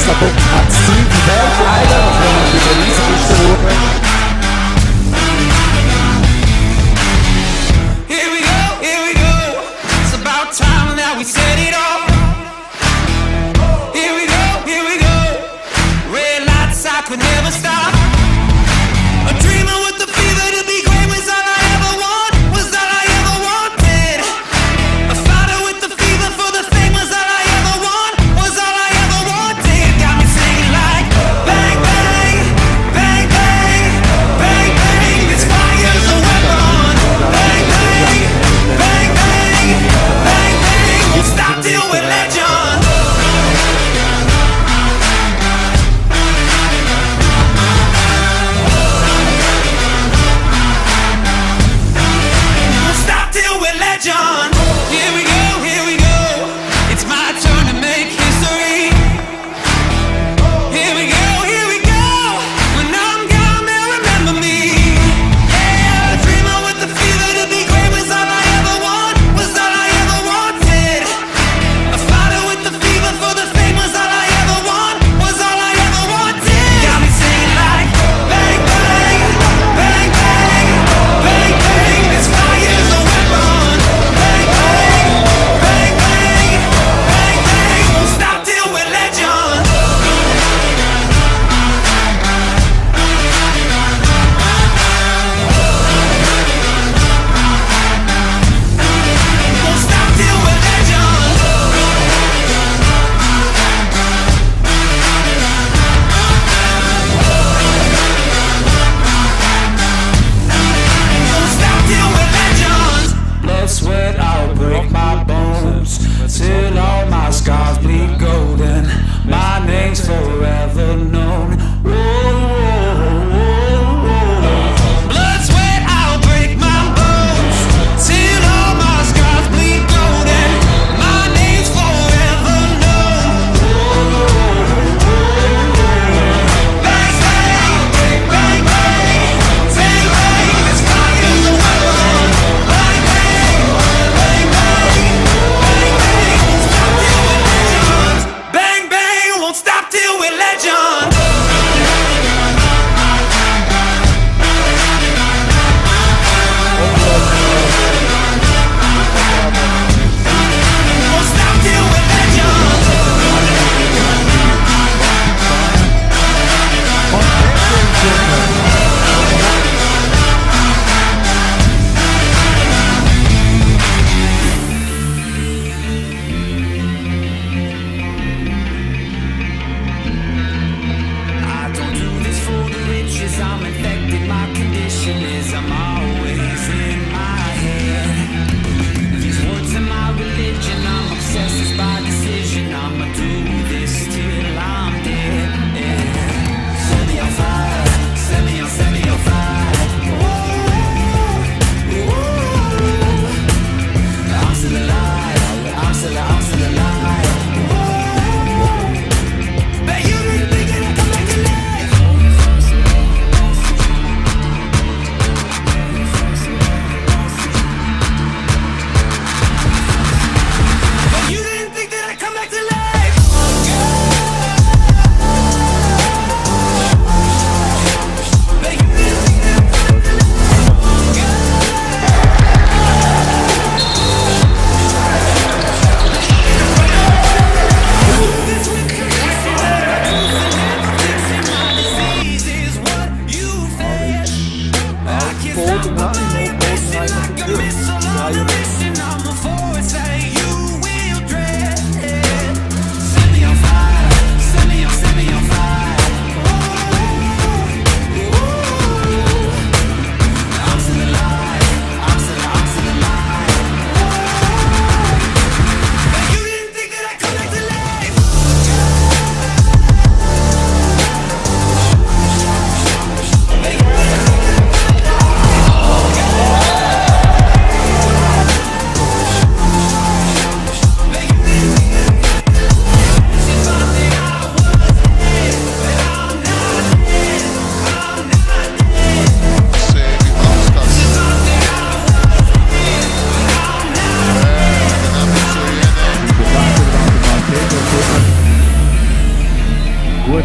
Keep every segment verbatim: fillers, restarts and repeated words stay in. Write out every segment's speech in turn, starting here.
essa boca assim, Here we go, here we go. It's about time now we set it off. Here we go, here we go. Red lights, I could never stop. A dreamer with the fever to be great was all I ever want, was all I ever wanted. A fighter with the fever for the fame was all I ever want, was all I ever wanted. Got me singing like bang, bang, bang, bang, bang, bang. This fire's a weapon. Bang, bang, bang, bang, bang, bang. Won't stop till we're legends. John, here we go, here we go. It's my turn to make history. Here we go, here we go. When I'm gone, they'll remember me. Yeah, a dreamer with the fever to be great was all I ever want, was all I ever wanted. A fighter with the fever for the fame was all I ever want, was all I ever wanted. Got me singing like bang, bang, bang, bang, bang, bang. This fire's a weapon. Sweat, I'll break my bones till all my scars bleed golden. My name's forever known. Whoa, whoa, whoa, whoa. Blood, sweat, I'll break my bones till all my scars bleed golden. My name's forever known. Whoa, whoa, whoa. Bang, bang, bang, bang, bang, bang. This fire's a weapon. Bang, bang. Bang, bang, won't stop till we're legends.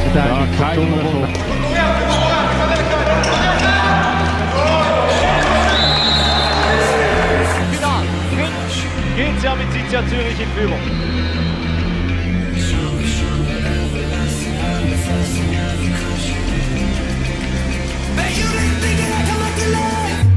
Ja, keine Wunder. Final. Geht ja mit Sizia Zürich in Führung. You didn't think that I could look alive.